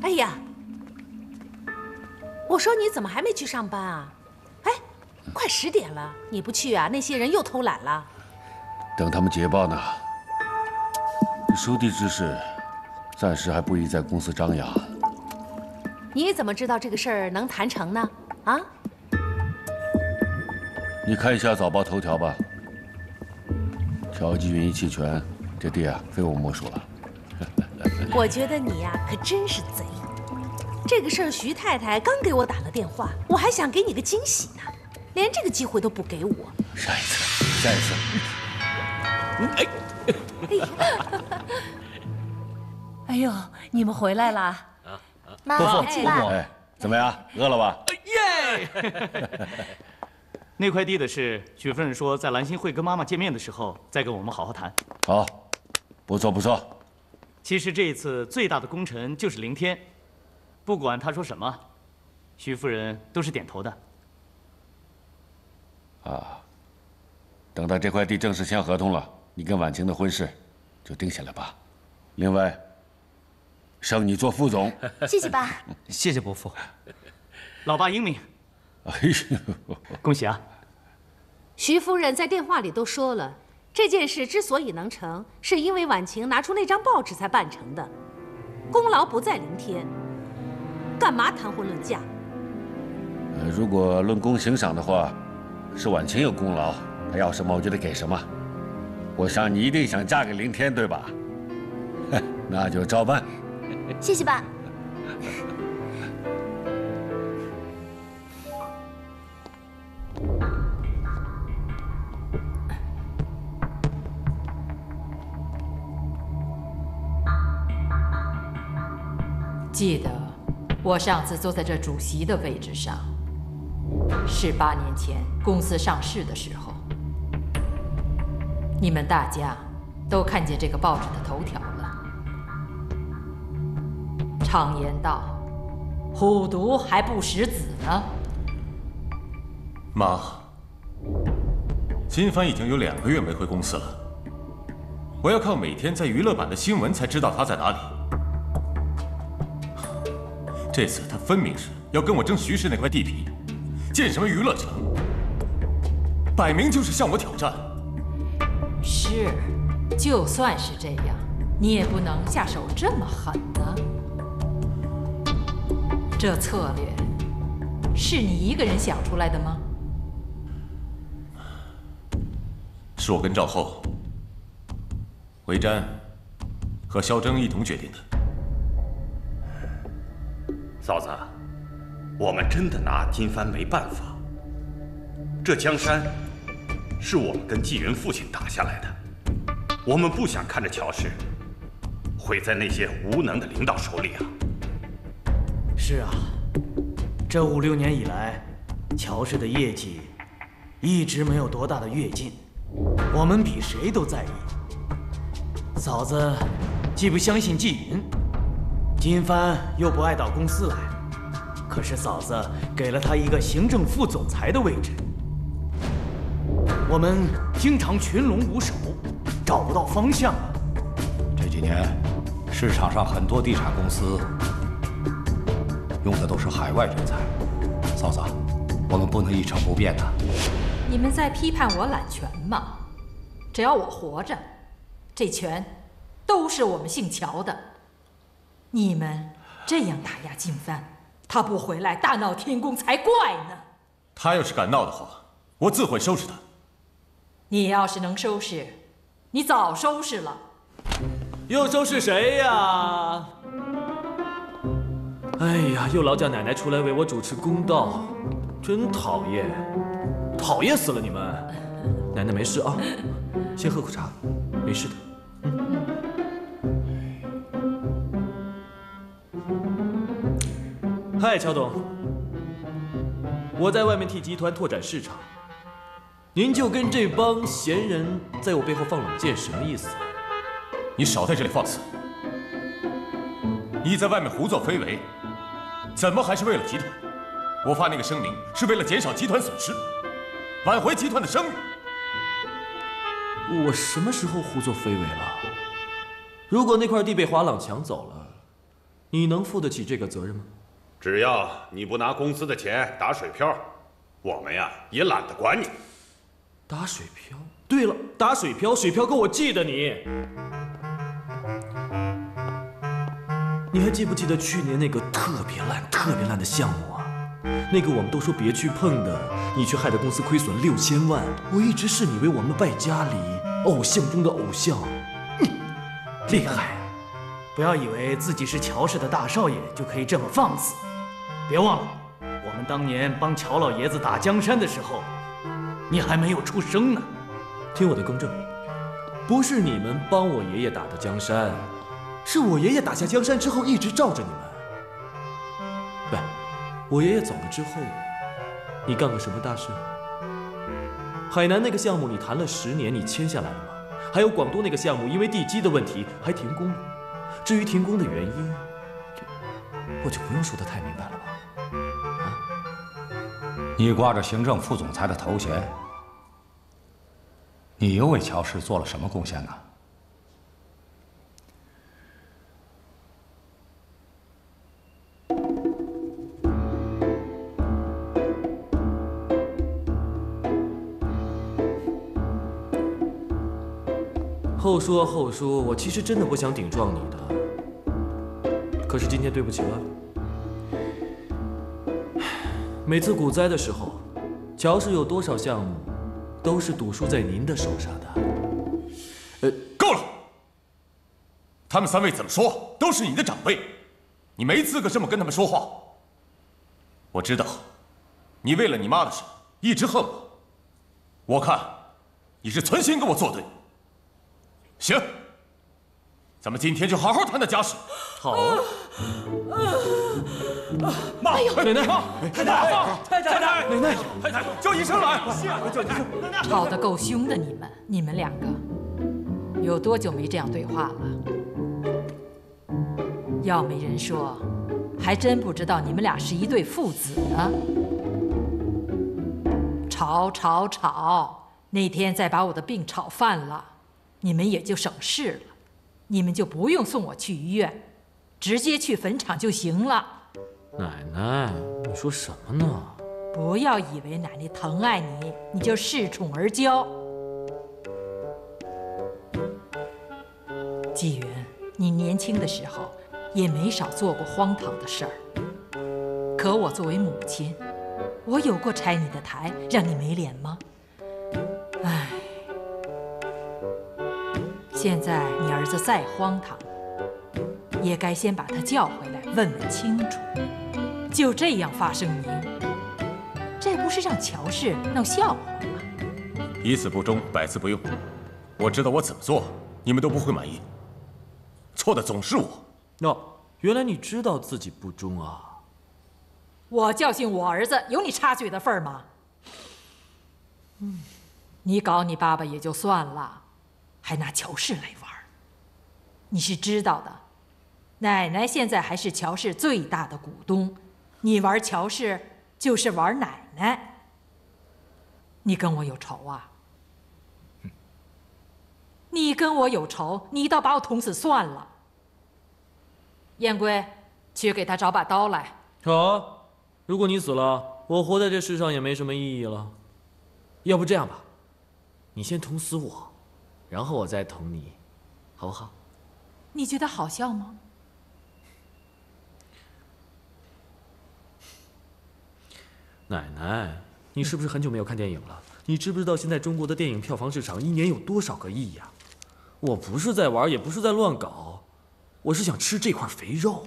哎呀，我说你怎么还没去上班啊？哎，快10点了，你不去啊？那些人又偷懒了。 等他们捷报呢。收地之事，暂时还不宜在公司张扬。 你怎么知道这个事儿能谈成呢？啊？ 你看一下早报头条吧。调剂云一弃权，这地啊，非我莫属了。 我觉得你呀，可真是贼。这个事儿，徐太太刚给我打了电话，我还想给你个惊喜呢，连这个机会都不给我。 下一次。 哎呦，你们回来啦！ 妈， 伯父， 爸， 哎，怎么样？饿了吧？ 耶！那块地的事，许夫人说在兰心会跟妈妈见面的时候再跟我们好好谈。 好，不错不错。 其实这一次最大的功臣就是凌天，不管他说什么，徐夫人都是点头的。 啊，等到这块地正式签合同了，你跟婉晴的婚事就定下来吧。另外，升你做副总。 谢谢爸。 谢谢伯父。 老爸英明。 哎呦， 恭喜啊！ 徐夫人在电话里都说了，这件事之所以能成，是因为婉晴拿出那张报纸才办成的，功劳不在凌天。干嘛谈婚论嫁？ 如果论功行赏的话，是婉晴有功劳，她要什么我就得给什么。我想你一定想嫁给凌天，对吧？那就照办。 谢谢爸。 记得我上次坐在这主席的位置上，18年前公司上市的时候，你们大家都看见这个报纸的头条了。常言道，虎毒还不食子呢。 妈，金帆已经有2个月没回公司了，我要靠每天在娱乐版的新闻才知道他在哪里。这次他分明是要跟我争徐氏那块地皮，建什么娱乐城，摆明就是向我挑战。 是，就算是这样，你也不能下手这么狠呢。这策略是你一个人想出来的吗？ 是我跟赵后、韦瞻和萧征一同决定的。 嫂子，我们真的拿金帆没办法。这江山是我们跟纪云父亲打下来的，我们不想看着乔氏毁在那些无能的领导手里啊。 是啊，这5、6年以来，乔氏的业绩一直没有多大的跃进，我们比谁都在意。嫂子既不相信纪云，金帆又不爱到公司来，可是嫂子给了他一个行政副总裁的位置，我们经常群龙无首，找不到方向啊。 这几年，市场上很多地产公司用的都是海外人才，嫂子，我们不能一成不变的。 你们在批判我揽权吗？只要我活着，这权都是我们姓乔的。你们这样打压金帆，他不回来大闹天宫才怪呢。 他要是敢闹的话，我自会收拾他。 你要是能收拾，你早收拾了。 又收拾谁呀？哎呀，又劳驾奶奶出来为我主持公道，真讨厌，讨厌死了你们！奶奶没事啊，先喝口茶，没事的。嗨，乔董，我在外面替集团拓展市场，您就跟这帮闲人在我背后放冷箭，什么意思？ 你少在这里放肆！你在外面胡作非为，怎么还是为了集团？我发那个声明是为了减少集团损失，挽回集团的声誉。 我什么时候胡作非为了？如果那块地被华朗抢走了， 你能负得起这个责任吗？ 只要你不拿公司的钱打水漂，我们呀也懒得管你。 打水漂？对了，打水漂，水漂哥，我记得你。你还记不记得去年那个特别烂的项目啊？那个我们都说别去碰的，你却害得公司亏损6000万。我一直视你为我们败家里偶像中的偶像，厉害！ 不要以为自己是乔氏的大少爷就可以这么放肆。别忘了，我们当年帮乔老爷子打江山的时候，你还没有出生呢。 听我的更正，不是你们帮我爷爷打的江山，是我爷爷打下江山之后一直罩着你们。喂，我爷爷走了之后，你干过什么大事？海南那个项目你谈了10年，你签下来了吗？还有广东那个项目，因为地基的问题还停工了。至于停工的原因，我就不用说得太明白了吧？ 你挂着行政副总裁的头衔，你又为乔氏做了什么贡献呢？ 后说后说，我其实真的不想顶撞你的，可是今天对不起了。每次股灾的时候，乔氏有多少项目，都是赌输在您的手上的。 够了！他们3位怎么说都是你的长辈，你没资格这么跟他们说话。我知道，你为了你妈的事一直恨我，我看你是存心跟我作对。行，咱们今天就好好谈谈家事。 好啊。 妈， 奶奶， 太太，奶奶，太太，叫医生来！叫医生。 吵得够凶的，你们2个，有多久没这样对话了？要没人说，还真不知道你们俩是一对父子呢。吵，那天再把我的病吵犯了，你们也就省事了，你们就不用送我去医院，直接去坟场就行了。 奶奶，你说什么呢？ 不要以为奶奶疼爱你，你就恃宠而骄。纪云，你年轻的时候也没少做过荒唐的事儿，可我作为母亲，我有过拆你的台，让你没脸吗？唉，现在你儿子再荒唐，也该先把他叫回来问问清楚。就这样发声明，这不是让乔氏闹笑话吗？ 一次不忠，百次不用。我知道我怎么做，你们都不会满意。错的总是我。 原来你知道自己不忠啊！ 我教训我儿子，有你插嘴的份儿吗？你搞你爸爸也就算了，还拿乔氏来玩。你是知道的，奶奶现在还是乔氏最大的股东。你玩乔氏就是玩奶奶，你跟我有仇啊？你跟我有仇，你倒把我捅死算了。燕归，去给他找把刀来。 好，如果你死了，我活在这世上也没什么意义了。要不这样吧，你先捅死我，然后我再捅你，好不好？ 你觉得好笑吗？ 奶奶，你是不是很久没有看电影了？你知不知道现在中国的电影票房市场1年有多少个亿呀？我不是在玩，也不是在乱搞，我是想吃这块肥肉。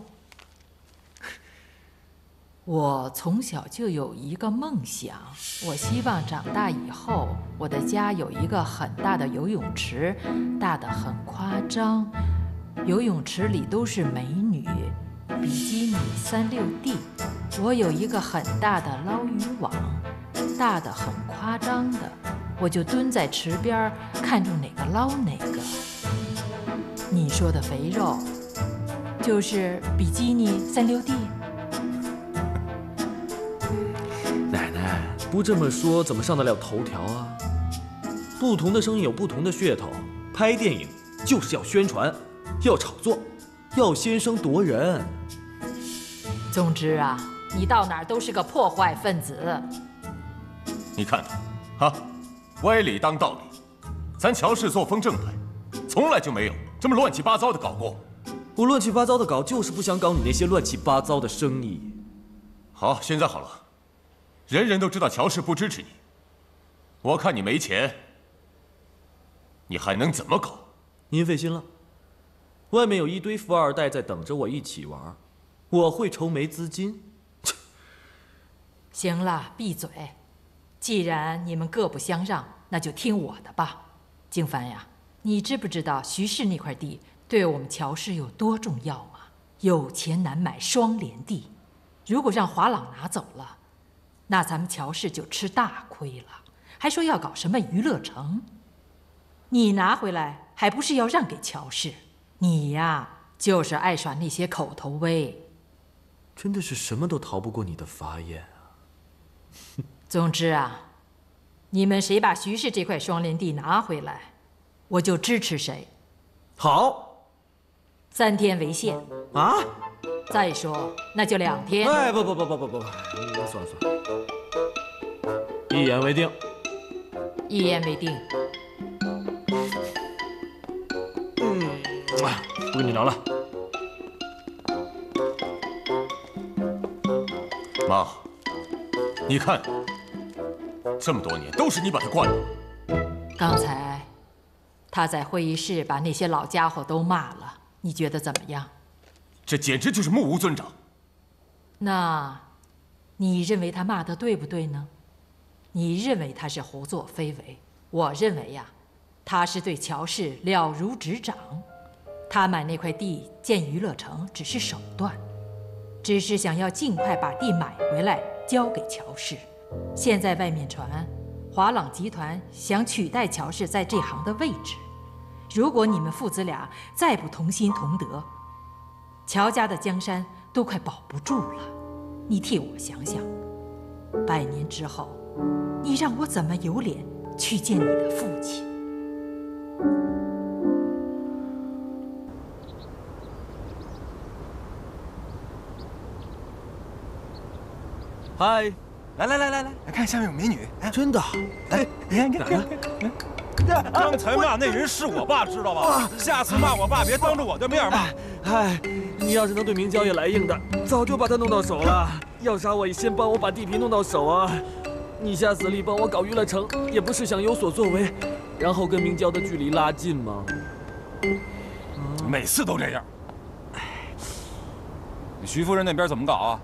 我从小就有一个梦想，我希望长大以后，我的家有一个很大的游泳池，大得很夸张，游泳池里都是美女，比基尼3、6D。我有一个很大的捞鱼网，大得很夸张的，我就蹲在池边，看中哪个捞哪个。你说的肥肉，就是比基尼3、6D。 奶奶，不这么说怎么上得了头条啊？不同的生意有不同的噱头，拍电影就是要宣传，要炒作， 要先声夺人。 总之啊，你到哪儿都是个破坏分子。 你看他，啊，歪理当道理。咱乔氏作风正派，从来就没有这么乱七八糟的搞过。 我乱七八糟的搞，就是不想搞你那些乱七八糟的生意。 好，现在好了，人人都知道乔氏不支持你。我看你没钱，你还能怎么搞？ 您费心了，外面有一堆富二代在等着我一起玩，我会筹没资金。 行了，闭嘴。既然你们各不相让，那就听我的吧。经幡呀，你知不知道徐氏那块地对我们乔氏有多重要啊？有钱难买双连地，如果让华朗拿走了，那咱们乔氏就吃大亏了。还说要搞什么娱乐城，你拿回来还不是要让给乔氏？你呀，就是爱耍那些口头威。 真的是什么都逃不过你的法眼啊！ 总之啊，你们谁把徐氏这块双连地拿回来，我就支持谁。 好 ，3天为限啊！ 再说那就2天。 哎，不，算了，一言为定。 一言为定。 不跟你聊了。 妈，你看，这么多年都是你把他惯了。 刚才他在会议室把那些老家伙都骂了，你觉得怎么样？ 这简直就是目无尊长。 那，你认为他骂得对不对呢？你认为他是胡作非为，我认为呀，他是对乔氏了如指掌。他买那块地建娱乐城只是手段，只是想要尽快把地买回来交给乔氏。现在外面传，华朗集团想取代乔氏在这行的位置。如果你们父子俩再不同心同德，乔家的江山都快保不住了。你替我想想，100年之后，你让我怎么有脸去见你的父亲？ 嗨， 来，看下面有美女。 真的？ 哎，你看。 刚才骂那人是我爸，知道吧？下次骂我爸别当着我的面骂。 嗨，你要是能对明娇也来硬的，早就把他弄到手了。要杀我也先帮我把地皮弄到手啊！你下死力帮我搞娱乐城，也不是想有所作为，然后跟明娇的距离拉近吗？ 每次都这样。徐夫人那边怎么搞啊？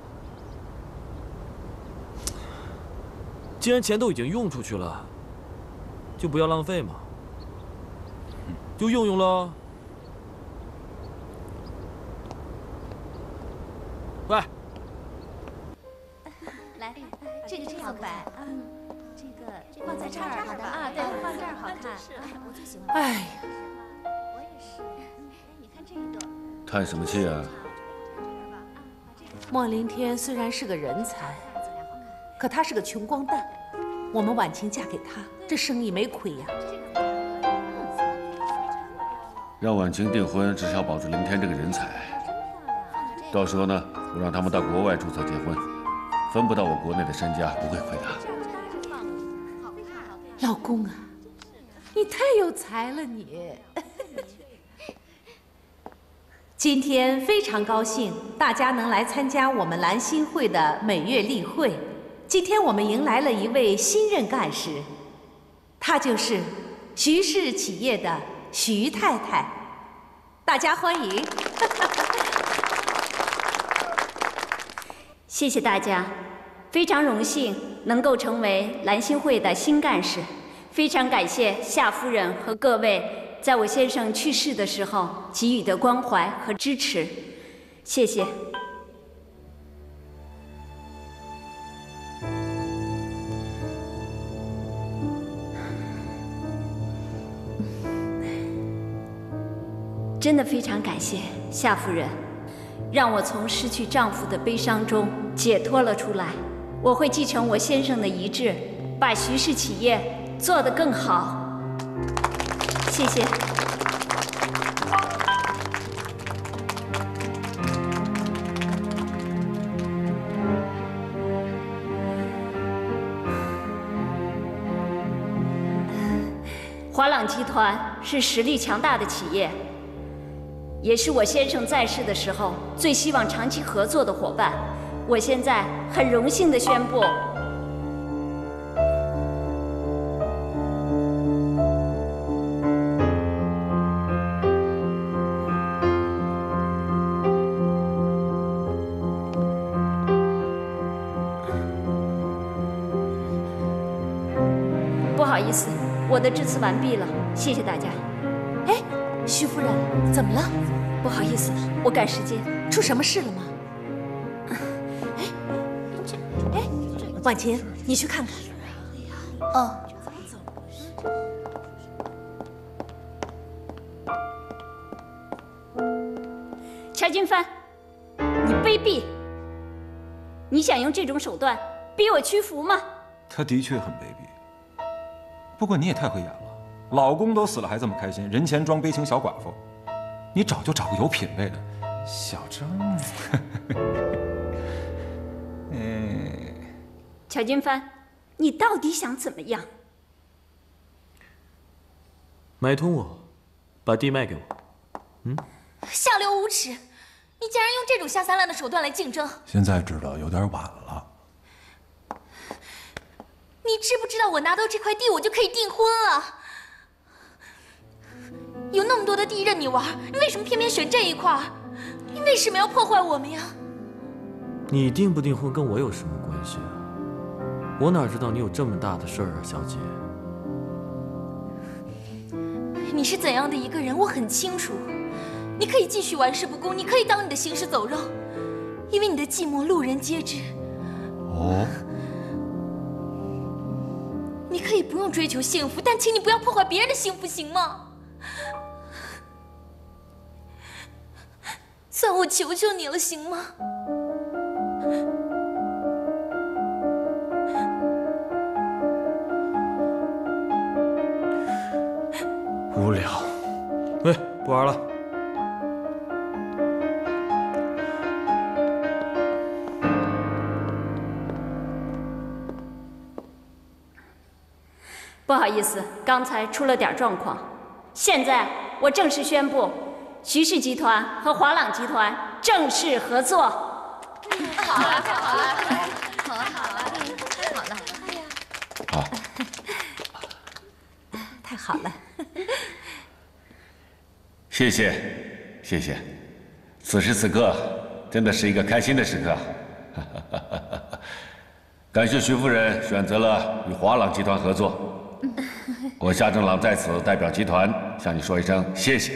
既然钱都已经用出去了，就不要浪费嘛，就用喽。喂， 来，这个好摆，这个放在这儿，好的啊，对，放这儿好看。我最喜欢。 哎呀， 我也是。哎，你看这一朵。 叹什么气啊？ 莫凌天虽然是个人才，可他是个穷光蛋。我们婉晴嫁给他，这生意没亏呀。 让婉晴订婚，只是要保住凌天这个人才。到时候呢，我让他们到国外注册结婚，分不到我国内的身家，不会亏的。 老公啊，你太有才了你！今天非常高兴，大家能来参加我们兰心会的每月例会。今天我们迎来了一位新任干事，她就是徐氏企业的徐太太，大家欢迎。 谢谢大家，非常荣幸能够成为兰心会的新干事，非常感谢夏夫人和各位在我先生去世的时候给予的关怀和支持，谢谢。真的非常感谢夏夫人，让我从失去丈夫的悲伤中解脱了出来。我会继承我先生的遗志，把徐氏企业做得更好。谢谢。 华朗集团是实力强大的企业，也是我先生在世的时候最希望长期合作的伙伴。我现在很荣幸地宣布，不好意思，我的致辞完毕了，谢谢大家。 哎，徐夫人，怎么了？ 不好意思，我赶时间。 出什么事了吗？婉晴，你去看看。 哦。 乔金帆，你卑鄙！你想用这种手段逼我屈服吗？ 他的确很卑鄙。不过你也太会演了，老公都死了还这么开心，人前装悲情小寡妇。你早就找个有品位的，小张。 乔金帆，你到底想怎么样？ 买通我，把地卖给我。 下流无耻！你竟然用这种下三滥的手段来竞争！ 现在知道有点晚了。 你知不知道我拿到这块地，我就可以订婚了？有那么多的地任你玩，你为什么偏偏选这一块？你为什么要破坏我们呀？ 你订不订婚跟我有什么关系啊？我哪知道你有这么大的事儿啊，小姐。 你是怎样的一个人，我很清楚。你可以继续玩世不恭，你可以当你的行尸走肉，因为你的寂寞路人皆知。 哦。 你可以不用追求幸福，但请你不要破坏别人的幸福，行吗？算我求求你了，行吗？ 无聊。喂，不玩了。 不好意思，刚才出了点状况。现在我正式宣布，徐氏集团和华朗集团正式合作。 好了，太好了，好了，好了，太好了！哎呀， 好， 太好了！ 谢谢，谢谢。此时此刻，真的是一个开心的时刻。感谢徐夫人选择了与华朗集团合作。我夏正朗在此代表集团向你说一声谢谢。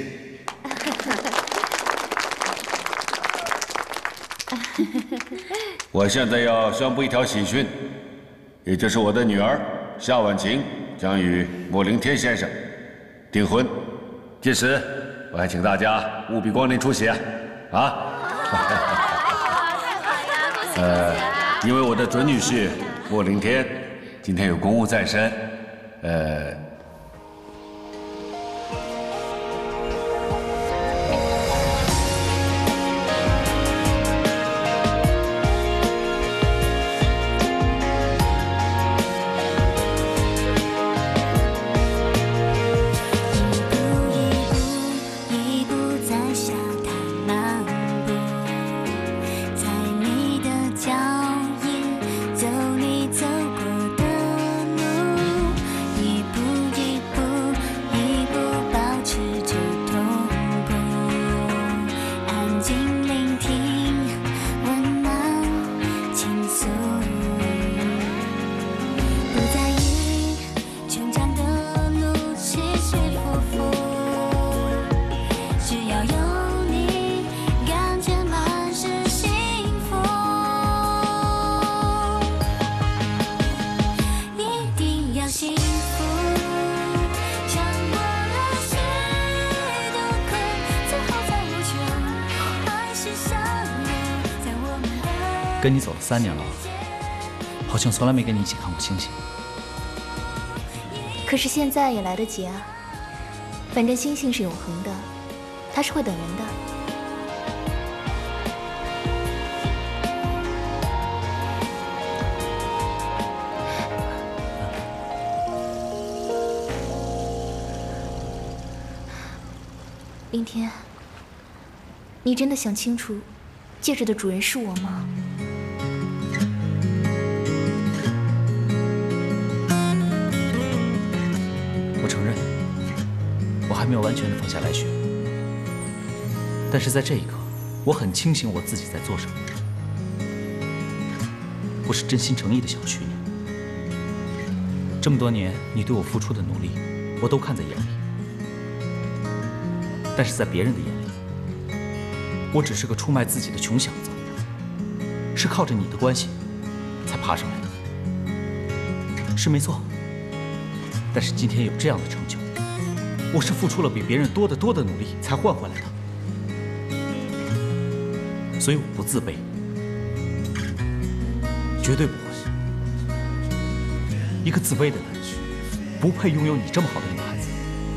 我现在要宣布一条喜讯，也就是我的女儿夏婉晴将与莫凌天先生订婚。届时，我还请大家务必光临出席啊！因为我的准女婿莫凌天今天有公务在身， 跟你走了3年了，好像从来没跟你一起看过星星。 可是现在也来得及啊，反正星星是永恒的，它是会等人的。 林天，你真的想清楚，戒指的主人是我吗？ 我承认，我还没有完全的放下来雪。但是在这一刻，我很清醒我自己在做什么。我是真心诚意的想娶你。这么多年，你对我付出的努力，我都看在眼里。但是在别人的眼里，我只是个出卖自己的穷小子，是靠着你的关系才爬上来的，是没错。但是今天有这样的成就，我是付出了比别人多得多的努力才换回来的，所以我不自卑，绝对不会。一个自卑的人，不配拥有你这么好的女孩子。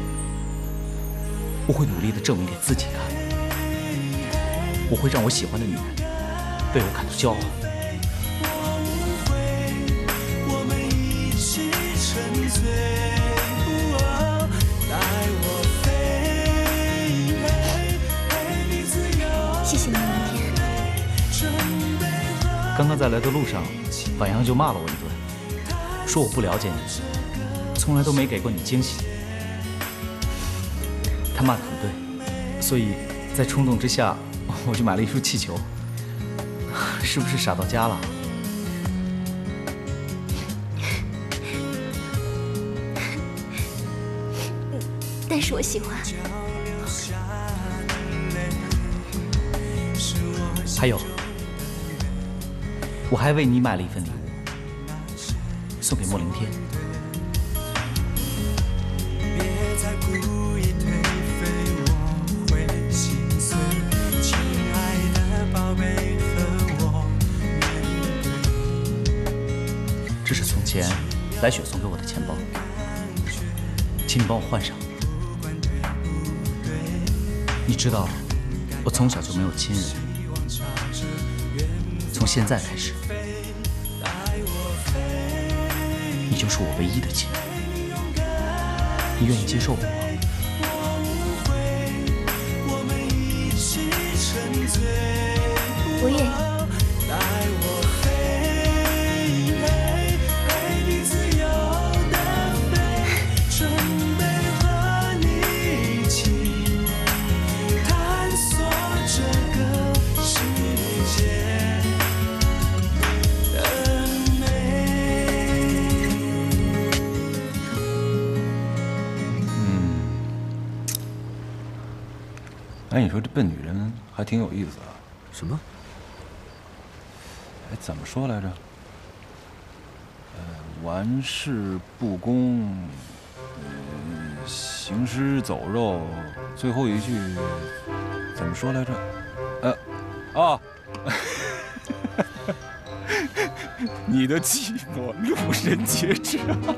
我会努力地证明给自己看，我会让我喜欢的女人为我感到骄傲。 谢谢你，明天。 刚刚在来的路上，婉阳就骂了我一顿，说我不了解你，从来都没给过你惊喜。他骂得很对，所以在冲动之下，我就买了一束气球。是不是傻到家了？ 但是我喜欢。 还有，我还为你买了一份礼物，送给莫凌天。这是从前来雪送给我的钱包，请你帮我换上。你知道，我从小就没有亲人，从现在开始，你就是我唯一的亲人。你愿意接受我吗？ 我愿意。 哎，你说这笨女人还挺有意思啊。 什么？ 哎，怎么说来着？玩世不恭，行尸走肉，最后一句怎么说来着？你的寂寞路人皆知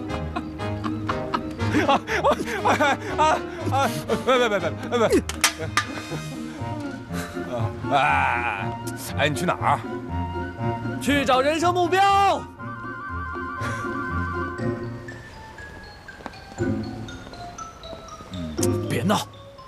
哎，你去哪儿？ 去找人生目标。别闹！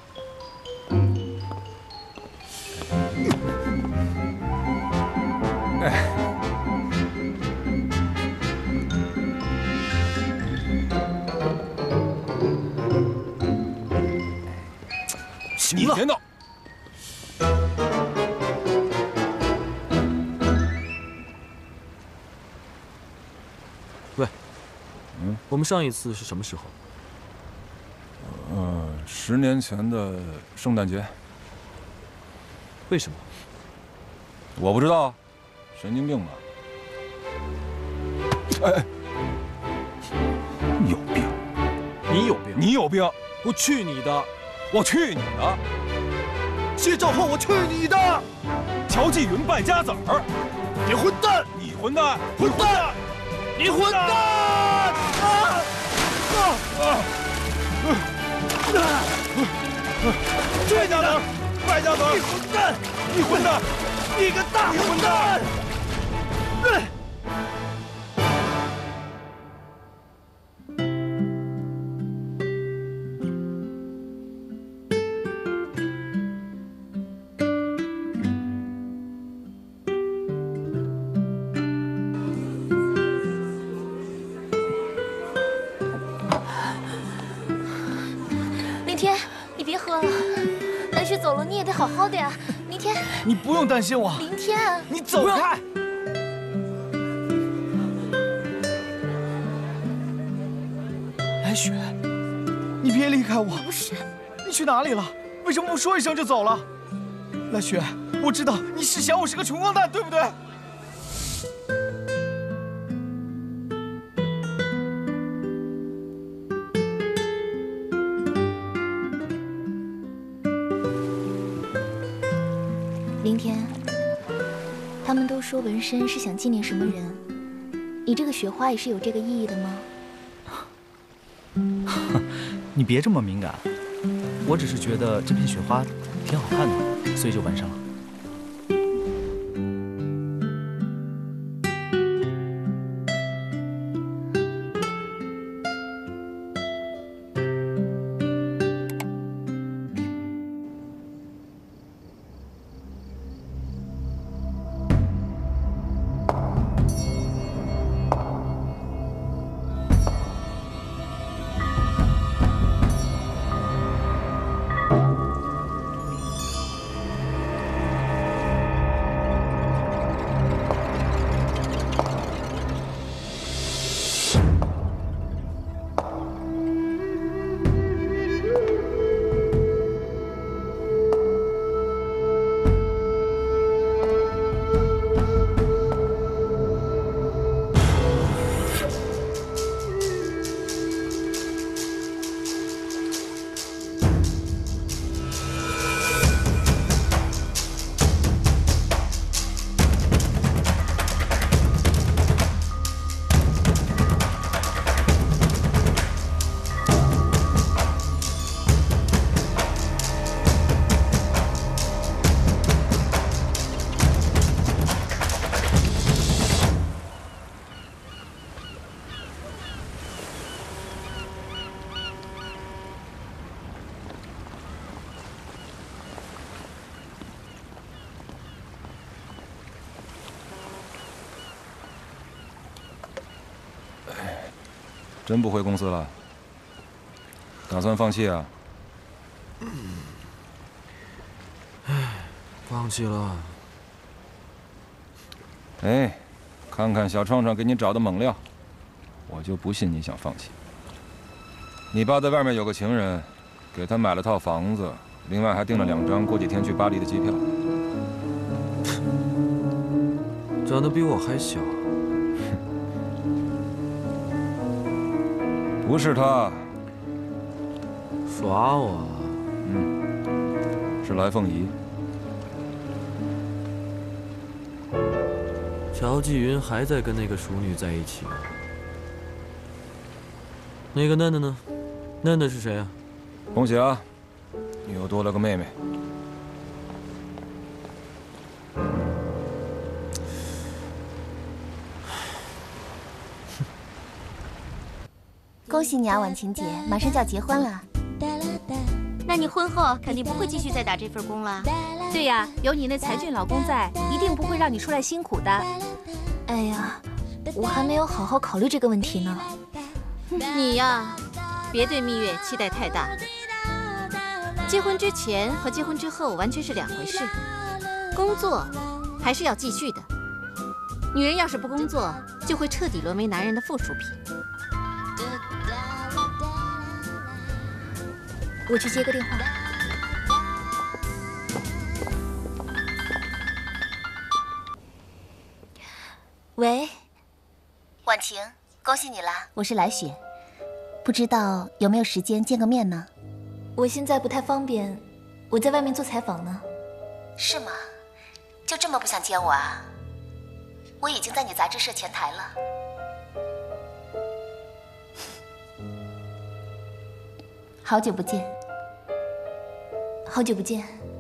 你别闹！ 喂，我们上一次是什么时候 ？10年前的圣诞节。 为什么？ 我不知道，神经病吧？哎，有病！ 你有病！ 你有病！ 我去你的！ 我去你的！ 谢兆浩，我去你的！ 乔继云败家子儿！ 你混蛋！ 你混蛋！ 混蛋！你混蛋！ 去你的！败家子儿！ 你混蛋！ 你混蛋！ 你个大混蛋！ 你也得好好的呀，林天。 你不用担心我。 林天， 你走开。来雪，你别离开我。 不是。 你去哪里了？为什么不说一声就走了？来雪，我知道你是想我是个穷光蛋，对不对？ 林天，他们都说纹身是想纪念什么人，你这个雪花也是有这个意义的吗？ 你别这么敏感，我只是觉得这片雪花挺好看的，所以就纹上了。 真不回公司了？打算放弃啊？ 放弃了。 哎，看看小创创给你找的猛料，我就不信你想放弃。你爸在外面有个情人，给他买了套房子，另外还订了2张过几天去巴黎的机票。 长得比我还小。 不是他， 耍我？ 是来凤仪。 乔继云还在跟那个熟女在一起。那个嫩嫩呢？嫩嫩是谁啊？ 恭喜啊，你又多了个妹妹。 恭喜你啊，婉晴姐，马上就要结婚了。 那你婚后肯定不会继续再打这份工了。 对呀，有你那才俊老公在，一定不会让你出来辛苦的。 哎呀，我还没有好好考虑这个问题呢。 你呀，别对蜜月期待太大。结婚之前和结婚之后完全是2回事，工作还是要继续的。女人要是不工作，就会彻底沦为男人的附属品。 我去接个电话。喂，婉晴，恭喜你啦！我是来雪，不知道有没有时间见个面呢？我现在不太方便，我在外面做采访呢。是吗？就这么不想见我啊？我已经在你杂志社前台了。好久不见。好久不见。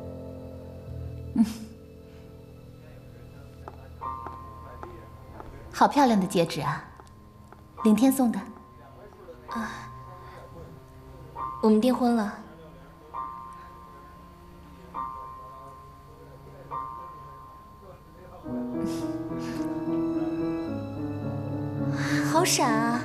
好漂亮的戒指啊，林天送的。啊，我们订婚了。好傻啊！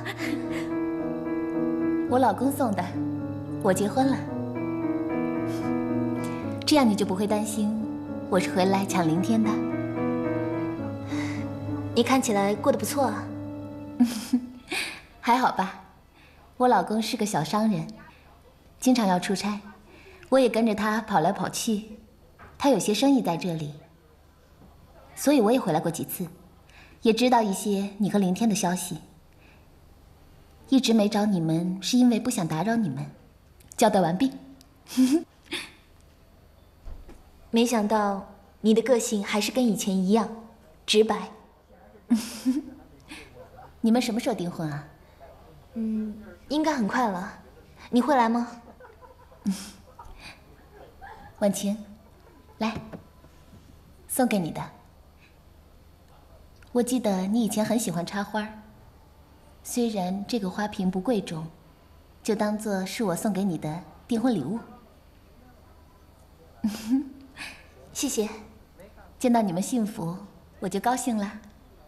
我老公送的，我结婚了。 这样你就不会担心我是回来抢凌天的。你看起来过得不错啊。还好吧，我老公是个小商人，经常要出差，我也跟着他跑来跑去。他有些生意在这里，所以我也回来过几次，也知道一些你和凌天的消息。一直没找你们，是因为不想打扰你们。交代完毕。没想到你的个性还是跟以前一样，直白。你们什么时候订婚啊？应该很快了。你会来吗？婉晴，来，送给你的。我记得你以前很喜欢插花，虽然这个花瓶不贵重，就当做是我送给你的订婚礼物。谢谢，见到你们幸福，我就高兴了。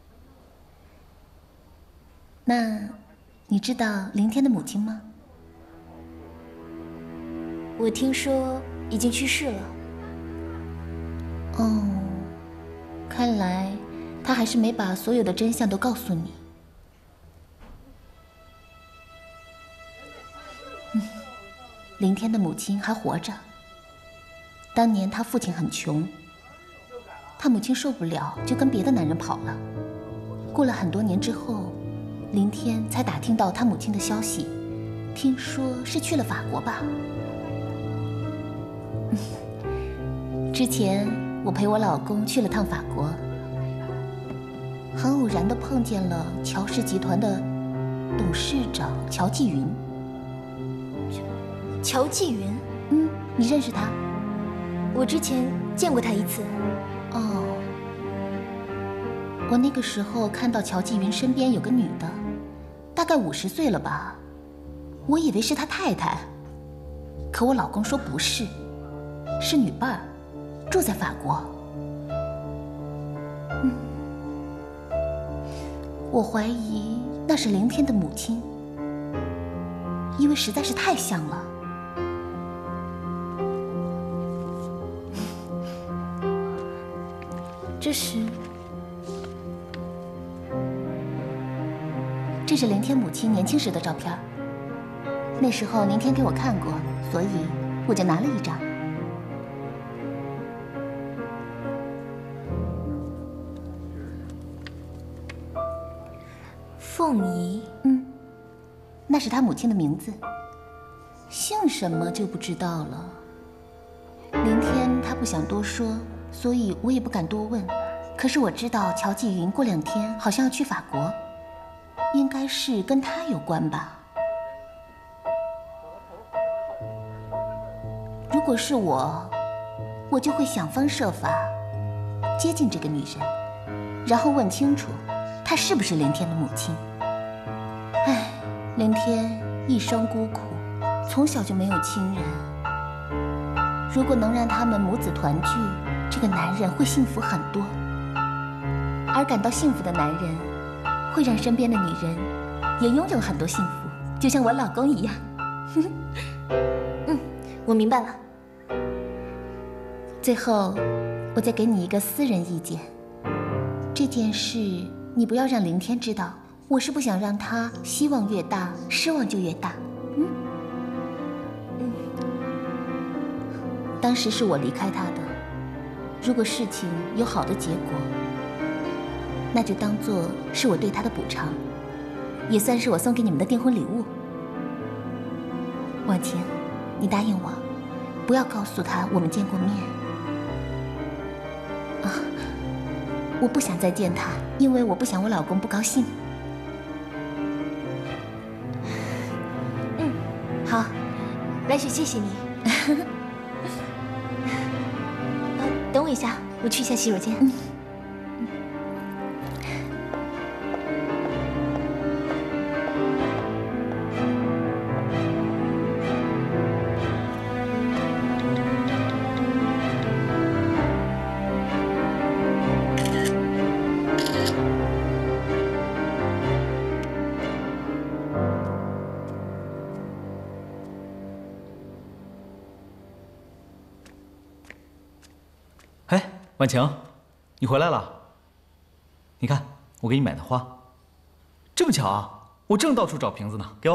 那你知道凌天的母亲吗？我听说已经去世了。哦，看来他还是没把所有的真相都告诉你。凌天的母亲还活着。当年他父亲很穷，他母亲受不了，就跟别的男人跑了。过了很多年之后，凌天才打听到他母亲的消息，听说是去了法国吧。之前我陪我老公去了趟法国，很偶然的碰见了乔氏集团的董事长乔继云。乔继云？你认识他？我之前见过他一次。哦，我那个时候看到乔继云身边有个女的，大概50岁了吧，我以为是他太太，可我老公说不是，是女伴儿，住在法国。我怀疑那是凌天的母亲，因为实在是太像了。这是凌天母亲年轻时的照片，那时候凌天给我看过，所以我就拿了一张。凤仪，那是他母亲的名字，姓什么就不知道了。凌天他不想多说，所以我也不敢多问。可是我知道乔继云过2天好像要去法国，应该是跟他有关吧。如果是我就会想方设法接近这个女人，然后问清楚她是不是凌天的母亲。唉，凌天一生孤苦，从小就没有亲人。如果能让他们母子团聚，这个男人会幸福很多。而感到幸福的男人，会让身边的女人也拥有很多幸福，就像我老公一样。我明白了。最后，我再给你一个私人意见，这件事你不要让凌天知道，我是不想让他希望越大，失望就越大。当时是我离开他的，如果事情有好的结果，那就当做是我对他的补偿，也算是我送给你们的订婚礼物。婉晴，你答应我，不要告诉他我们见过面。啊，我不想再见他，因为我不想我老公不高兴。好，来雪，谢谢你。等我一下，我去一下洗手间。 婉晴，你回来了。你看，我给你买的花。这么巧啊，我正到处找瓶子呢，给我。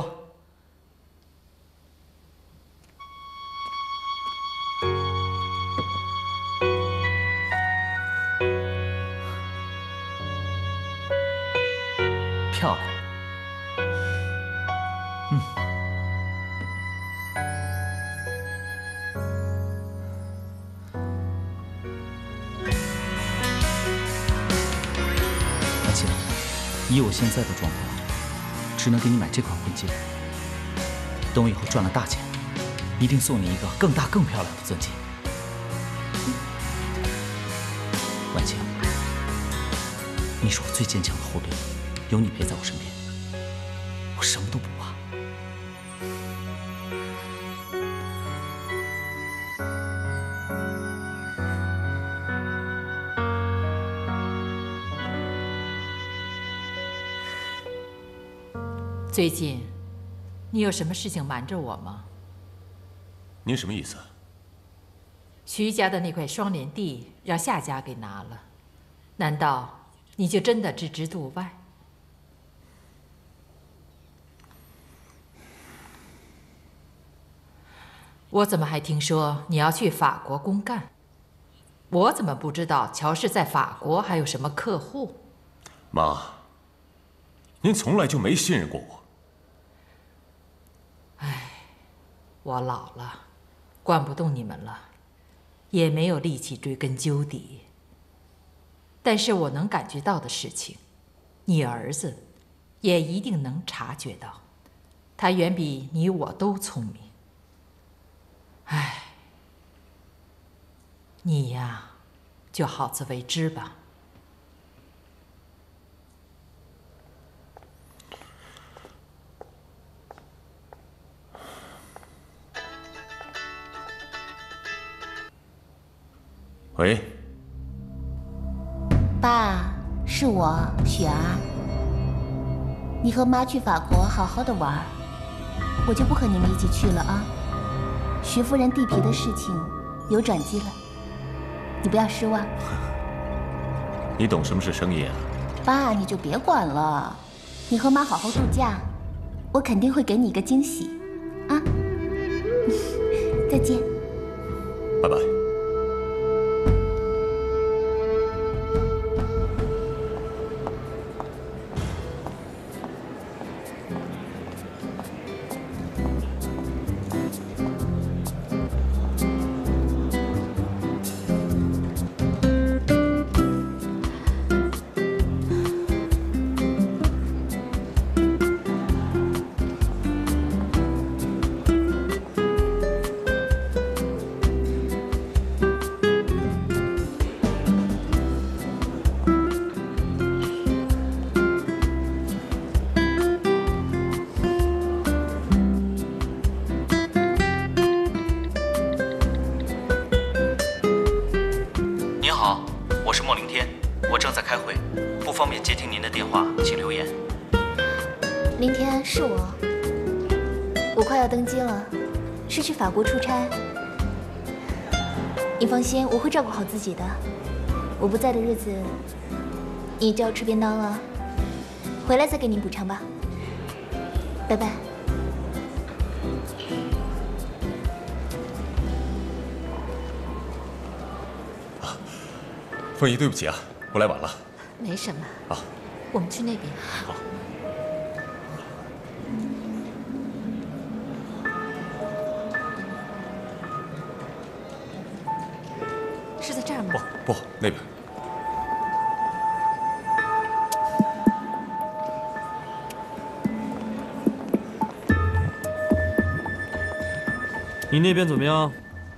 漂亮。以我现在的状况，只能给你买这款婚戒。等我以后赚了大钱，一定送你一个更大更漂亮的钻戒。婉晴，你是我最坚强的后盾，有你陪在我身边，我什么都不怕。 最近，你有什么事情瞒着我吗？ 您什么意思？ 徐家的那块双联地让夏家给拿了，难道你就真的置之度外？我怎么还听说你要去法国公干？我怎么不知道乔氏在法国还有什么客户？ 妈，您从来就没信任过我。 我老了，惯不动你们了，也没有力气追根究底。但是我能感觉到的事情，你儿子也一定能察觉到，他远比你我都聪明。唉，你呀，就好自为之吧。 喂， 爸，是我雪儿。你和妈去法国好好的玩，我就不和你们一起去了啊。徐夫人地皮的事情有转机了，你不要失望。 你懂什么是生意啊？ 爸，你就别管了，你和妈好好度假，我肯定会给你一个惊喜，啊。再见。 拜拜。 林天，是我。我快要登机了，是去法国出差。你放心，我会照顾好自己的。我不在的日子，你就要吃便当了。回来再给你补偿吧。拜拜。 凤仪，对不起啊，我来晚了。 没什么。 啊， 我们去那边。 好。 是在这儿吗？ 不，那边。 你那边怎么样？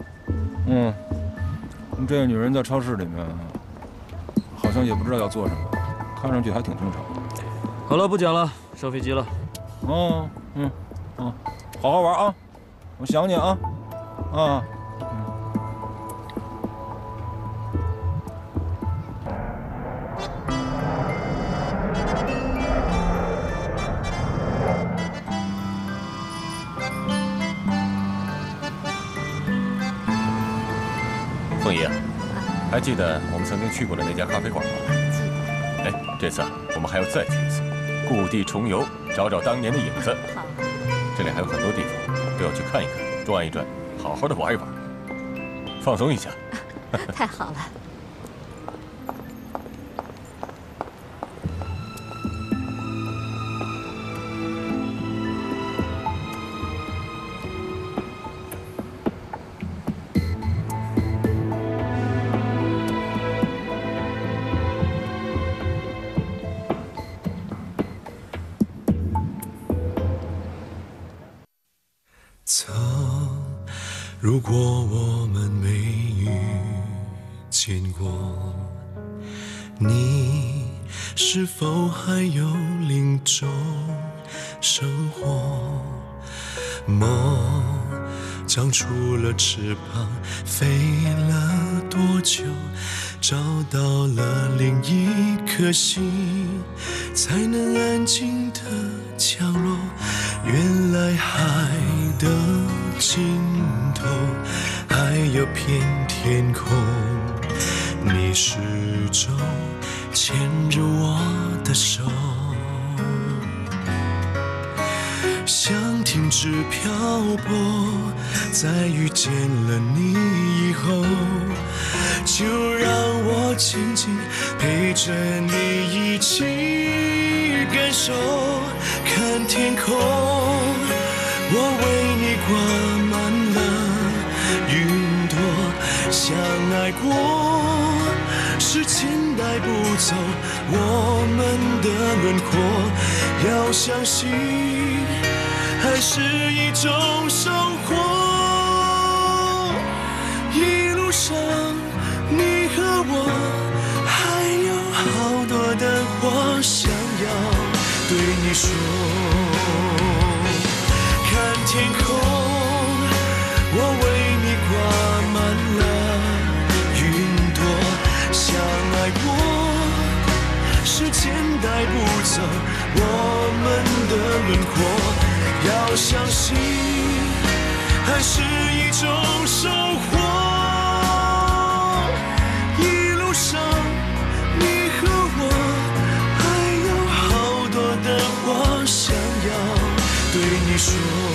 这个女人在超市里面，好像也不知道要做什么，看上去还挺正常。 好了，不讲了，上飞机了。 好好玩啊！我想你啊， 凤仪， 还记得我们曾经去过的那家咖啡馆吗？ 记得。 哎，这次我们还要再去一次，故地重游，找找当年的影子。 好。 这里还有很多地方都要去看一看、转一转，好好的玩一玩，放松一下。 太好了。 如果我们没遇见过，你是否还有另种生活？梦长出了翅膀，飞了多久？找到了另一颗心，才能安静的降落。原来海的尽头还有片天空，你始终牵着我的手，想停止漂泊，在遇见了你以后，就让我紧紧陪着你一起感受，看天空，我为你挂满了云朵，相爱过，时间带不走我们的轮廓，要相信爱是一种生活，一路上你和我还有好多的话想要对你说，看天空，我为你挂满了云朵，相爱过，时间带不走我们的轮廓，要相信爱是一种生活，一路上你和我还有好多的话想要对你说。